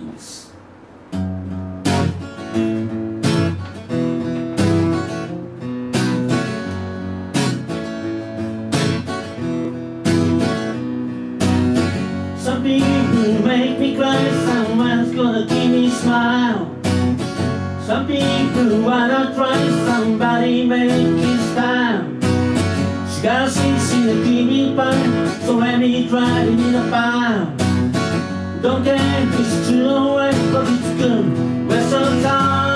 いいです。 Some people make me cry, someone's gonna give me a smile. Some people wanna try, somebody make it style. She got a six in the creamy pie, so let me drive it in a pile. Don't care if it's true or right, cause it's good, we're so tired.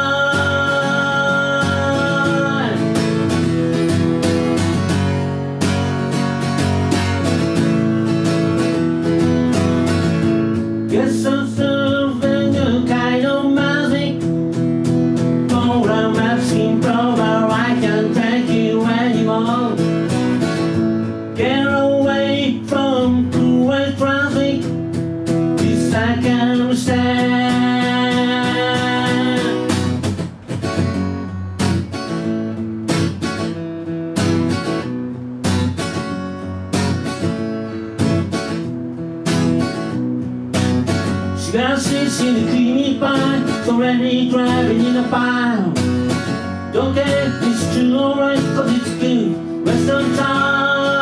Guess I'm serving a kind of magic. For a matching prover, I can't take you anymore. Get away from two-way traffic, this I can stand. She got six in the creamy pie, so let me drive it in a pile. Don't care if it's true or right, cause it's good, we're so tired.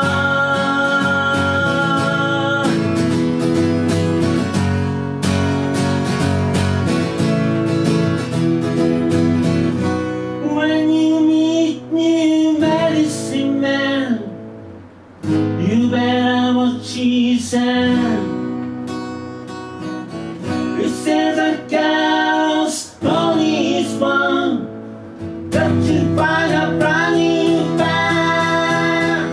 When you meet new medicine man, you better watch he said. It says a gal's only is one, got to find a brand new band.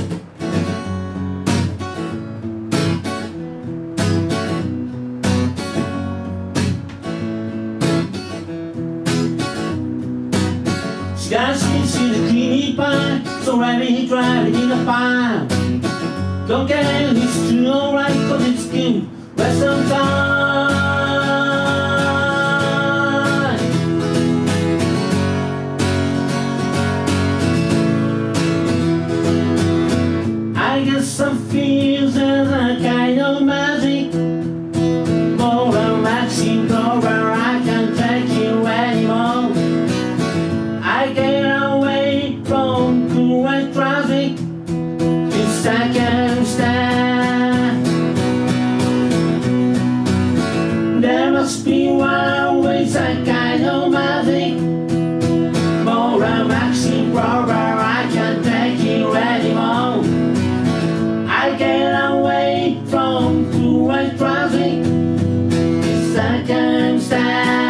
She got sweets in a creamy pie, so let me drive it in a pile. Don't care if it's true or right, cause it's good, we're so tired. I guess some feels as a kind of magic. For a matching cover, I can't take you anymore. I get away from two-way traffic, this I can stand. There must be wild ways, a kind of magic. For a matching cover, I can't take you anymore. I get away from two-way traffic, this I can stand.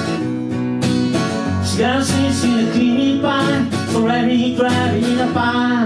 She got six in a creamy pie, so let me drive it in a pile.